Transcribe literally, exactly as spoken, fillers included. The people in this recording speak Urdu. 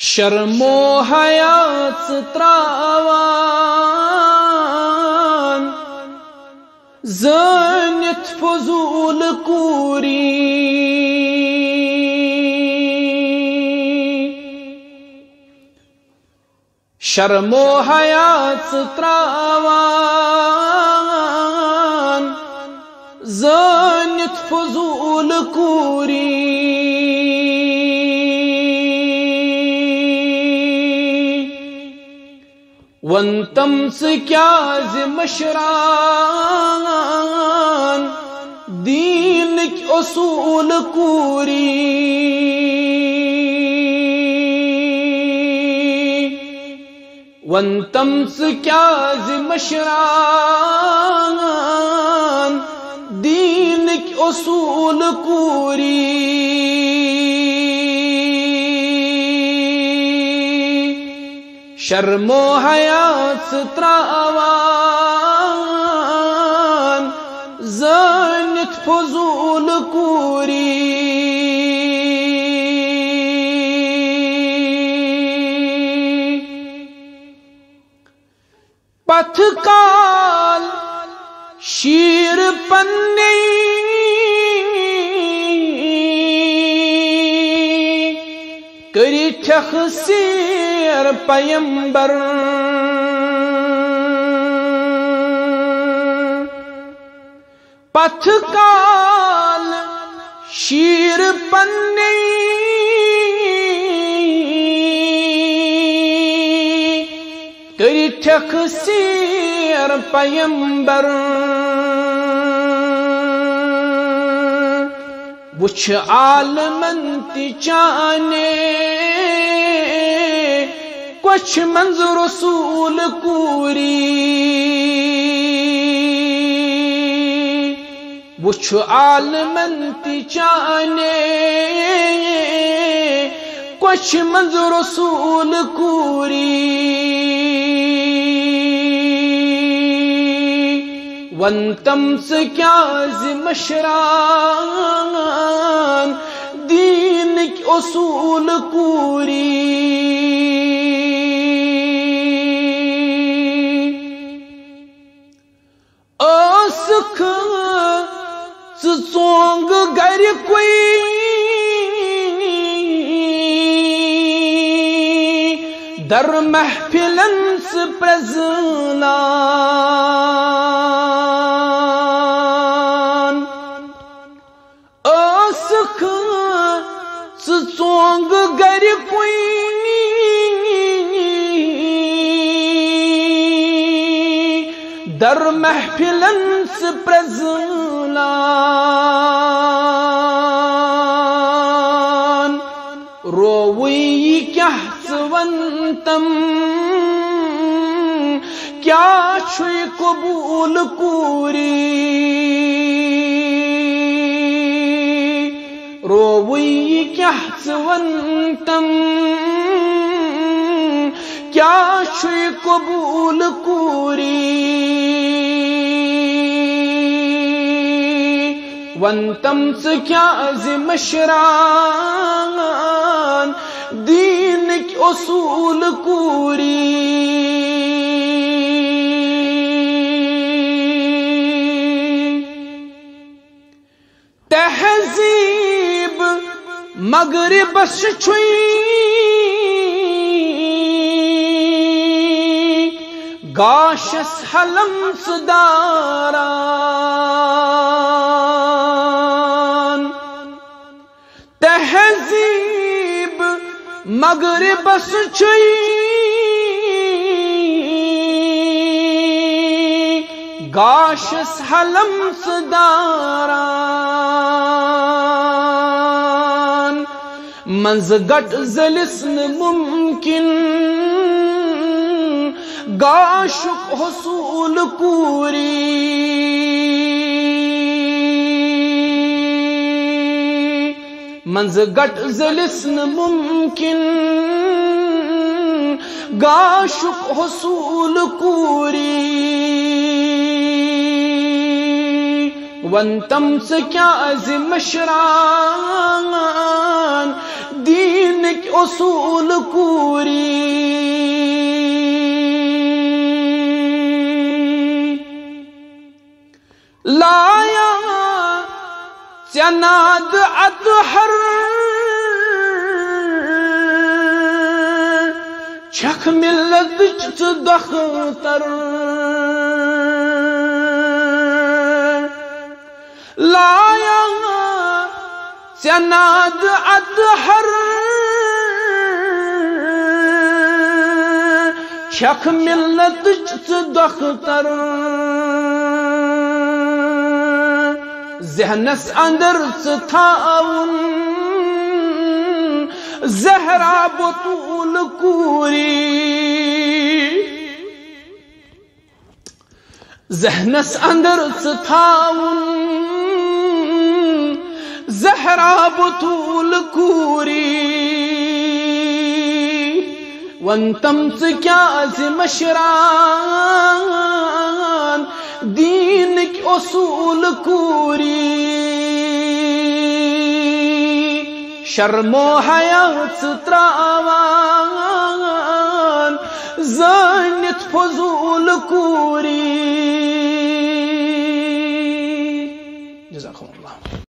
شرم و حیات تراوان زنت فضول کوری شرم و حیات تراوان زنت فضول کوری ونتم سے کیا مشران دین کی اصول کوری ونتم سے کیا مشران دین کی اصول کوری شرم و حیات تراوان زنت فضول کوری پتھکال شیر پنی کری تخسیر پیمبر پتھکال شیر پنی کری تخسیر پیمبر وچھ عالمن تی چانے کچھ منظر رسول کوری وچھ عالمن تی چانے کچھ منظر رسول کوری ونتم سے کیا مشران دین کی اصول کوری اسکھ سونگ گر کوئی در محفلن سے پرزلان اسکھ سونگ گر کوئی در محفلن سے پرزلان رووی کیا سونتم کیا چھوئی قبول کوری رووی کیا سونتم کیا چھوئی قبول کوری ونتم سے کیا مشران دین کی اصول کوری تہذیب مغرب چھوئی گاشس حلم سداران تہذیب مغرب چھوئی گاشس حلم سداران منز گٹ زلسن ممکن گاشق حصول کوری منز گٹ زلسن ممکن گاشق حصول کوری ونتم سے کیا عظم مشران دینک اصول کوری لایا چناد اطہر چھک ملت چ دختر لایا چناد اطہر چھک ملت چ دختر ذہنس اندر ستھاون زہرا بطول کوری ذہنس اندر ستھاون زہرا بطول کوری ون تم سے کیا مشران دین کی اصول کوری شرم و حیات تراوان زانت فضول کوری جزاکم اللہ.